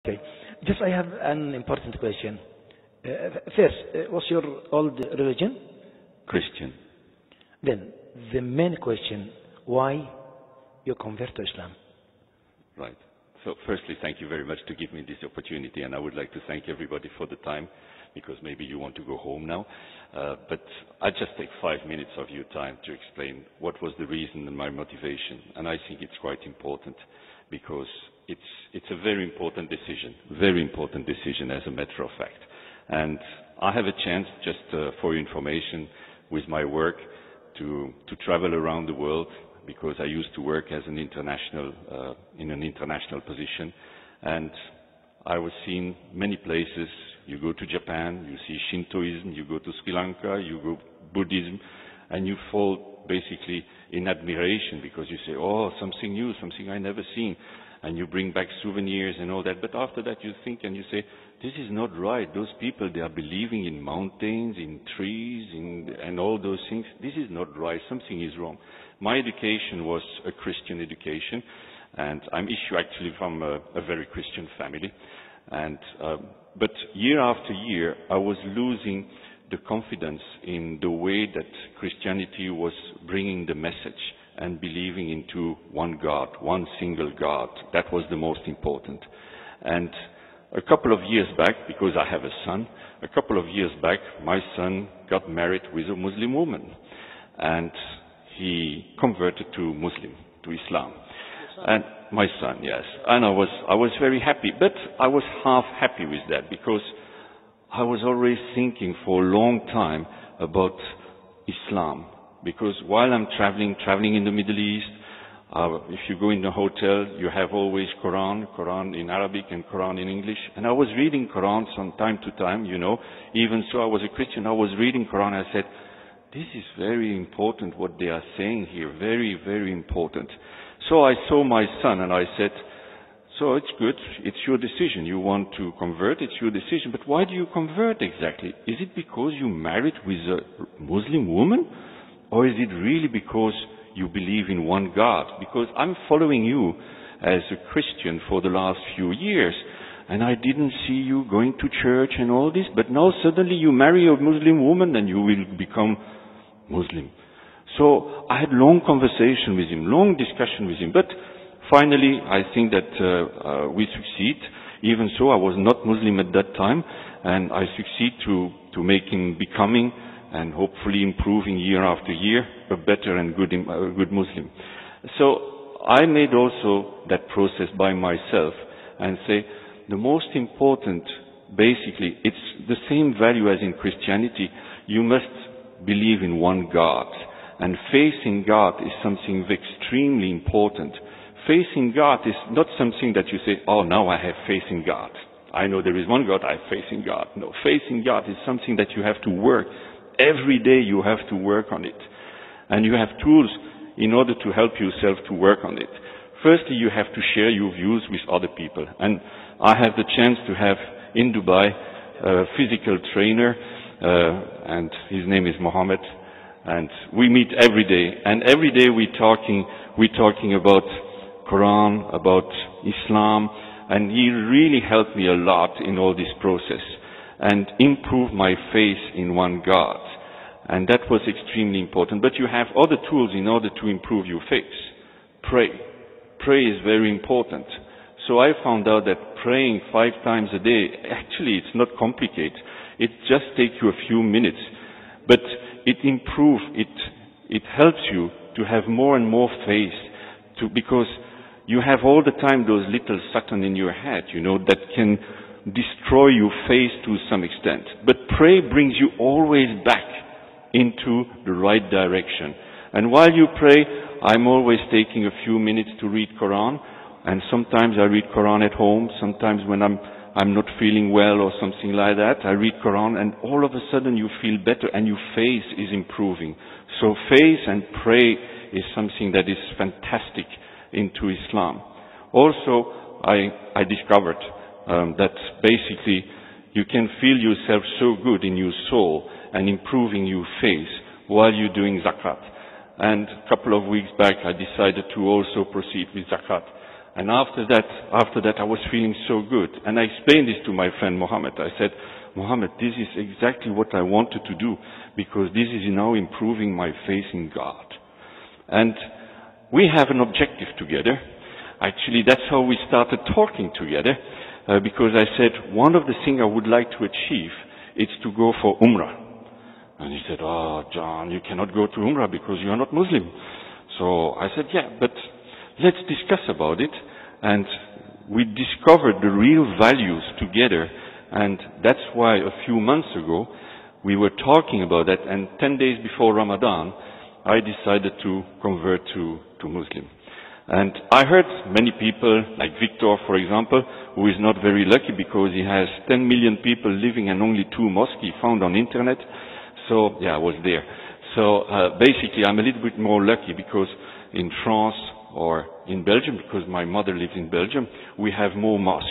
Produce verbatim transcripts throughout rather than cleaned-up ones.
Okay. Just I have an important question. Uh, first, uh, what's your old religion? Christian. Then, the main question, why you convert to Islam? Right. So firstly, thank you very much to give me this opportunity, and I would like to thank everybody for the time, because maybe you want to go home now. Uh, but I just take five minutes of your time to explain what was the reason and my motivation. And I think it's quite important, because it's, it's a very important decision, very important decision as a matter of fact. And I have a chance, just uh, for your information, with my work, to, to travel around the world, because I used to work as an international, uh, in an international position. And I was seeing many places. You go to Japan, you see Shintoism, you go to Sri Lanka, you go Buddhism, and you fall basically in admiration, because you say, oh, something new, something I never seen. And you bring back souvenirs and all that. But after that you think and you say, this is not right. Those people, they are believing in mountains, in trees, in, and all those things. This is not right. Something is wrong. My education was a Christian education, and I'm issue actually from a, a very Christian family. And um, but year after year, I was losing the confidence in the way that Christianity was bringing the message and believing into one God, one single God. That was the most important. And a couple of years back, because I have a son, a couple of years back, my son got married with a Muslim woman. And he converted to Muslim, to Islam. And my son, yes. And I was, I was very happy. But I was half happy with that, because I was always thinking for a long time about Islam. Because while I'm traveling, traveling in the Middle East, uh, if you go in a hotel, you have always Quran, Quran in Arabic and Quran in English. And I was reading Quran from time to time, you know. Even so, I was a Christian, I was reading Quran, I said, this is very important what they are saying here, very, very important. So I saw my son and I said, so it's good, it's your decision. You want to convert, it's your decision. But why do you convert exactly? Is it because you married with a Muslim woman? Or is it really because you believe in one God? Because I'm following you as a Christian for the last few years, and I didn't see you going to church and all this, but now suddenly you marry a Muslim woman and you will become Muslim. So I had long conversation with him, long discussion with him, but finally I think that uh, uh, we succeed. Even so, I was not Muslim at that time, and I succeed to, to make him becoming and hopefully improving year after year, a better and good, uh, good Muslim. So I made also that process by myself and say, the most important, basically, it's the same value as in Christianity. You must believe in one God. And faith in God is something extremely important. Faith in God is not something that you say, oh, now I have faith in God. I know there is one God, I have faith in God. No, faith in God is something that you have to work. Every day you have to work on it. And you have tools in order to help yourself to work on it. Firstly, you have to share your views with other people. And I have the chance to have in Dubai a physical trainer, uh, and his name is Mohammed. And we meet every day. And every day we're talking, we're talking about Quran, about Islam. And he really helped me a lot in all this process and improve my faith in one God. And that was extremely important. But you have other tools in order to improve your faith. Pray. Pray is very important. So I found out that praying five times a day, actually it's not complicated. It just takes you a few minutes. But it improves, it, it helps you to have more and more faith, to, because you have all the time those little Satan in your head, you know, that can destroy your faith to some extent. But pray brings you always back into the right direction. And while you pray, I'm always taking a few minutes to read Quran. And sometimes I read Quran at home. Sometimes when I'm, I'm not feeling well or something like that, I read Quran, and all of a sudden you feel better and your faith is improving. So faith and pray is something that is fantastic into Islam. Also, I, I discovered Um, that basically you can feel yourself so good in your soul and improving your faith while you're doing zakat. And a couple of weeks back I decided to also proceed with zakat. And after that, after that, I was feeling so good. And I explained this to my friend Mohammed. I said, Mohammed, this is exactly what I wanted to do, because this is now improving my faith in God. And we have an objective together. Actually, that's how we started talking together, uh, because I said, one of the things I would like to achieve is to go for Umrah. And he said, oh, John, you cannot go to Umrah because you are not Muslim. So I said, yeah, but let's discuss about it. And we discovered the real values together. And that's why a few months ago, we were talking about that. And ten days before Ramadan, I decided to convert to, to Muslim. And I heard many people, like Victor, for example, who is not very lucky because he has ten million people living and only two mosques he found on internet. So, yeah, I was there. So, uh, basically, I'm a little bit more lucky because in France or in Belgium, because my mother lives in Belgium, we have more mosques.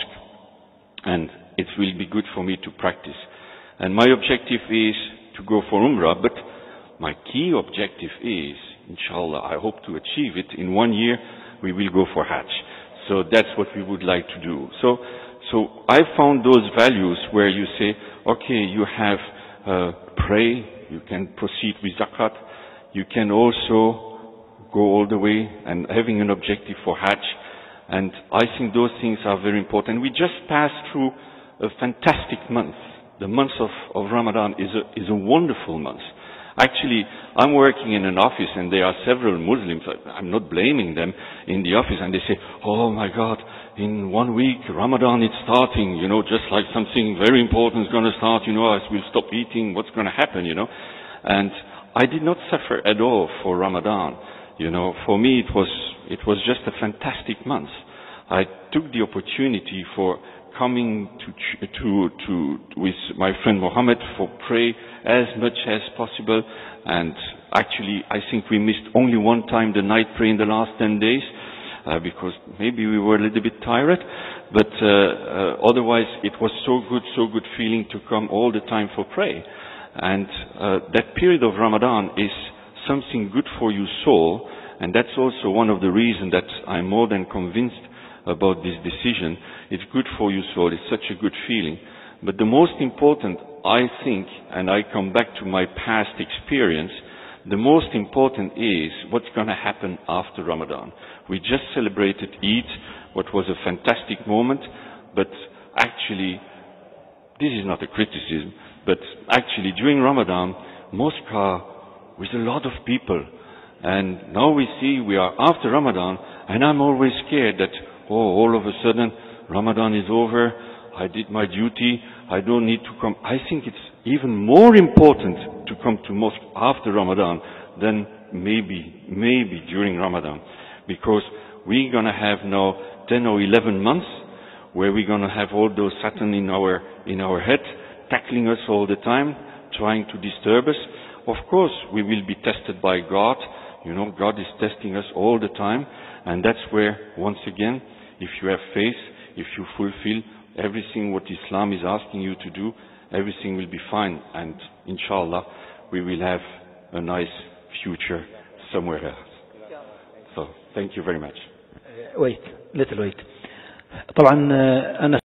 And it will be good for me to practice. And my objective is to go for Umrah, but my key objective is, inshallah, I hope to achieve it. In one year, we will go for Hajj. So that's what we would like to do. So, so I found those values where you say, okay, you have uh, pray, you can proceed with zakat, you can also go all the way and having an objective for Hajj. And I think those things are very important. We just passed through a fantastic month. The month of, of Ramadan is a, is a wonderful month. Actually, I'm working in an office and there are several Muslims, I'm not blaming them, in the office, and they say, oh my God, in one week Ramadan is starting, you know, just like something very important is going to start, you know, as we'll stop eating, what's going to happen, you know. And I did not suffer at all for Ramadan. You know, for me it was, it was just a fantastic month. I took the opportunity for coming to, to, to, with my friend Mohammed for pray as much as possible. And actually, I think we missed only one time the night prayer in the last ten days, uh, because maybe we were a little bit tired. But uh, uh, otherwise, it was so good, so good feeling to come all the time for pray. And uh, that period of Ramadan is something good for your soul. And that's also one of the reasons that I'm more than convinced about this decision. It's good for your soul. It's such a good feeling. But the most important, I think, and I come back to my past experience, the most important is what's going to happen after Ramadan. We just celebrated Eid, what was a fantastic moment, but actually, this is not a criticism, but actually during Ramadan, mosques are with a lot of people. And now we see we are after Ramadan, and I'm always scared that, oh, all of a sudden, Ramadan is over, I did my duty, I don't need to come. I think it's even more important to come to mosque after Ramadan than maybe, maybe during Ramadan. Because we're going to have now ten or eleven months where we're going to have all those Satan in our, in our head, tackling us all the time, trying to disturb us. Of course, we will be tested by God. You know, God is testing us all the time. And that's where, once again, if you have faith, if you fulfill everything what Islam is asking you to do, everything will be fine. And inshallah, we will have a nice future somewhere else. So, thank you very much. Wait, little wait. طبعا أنا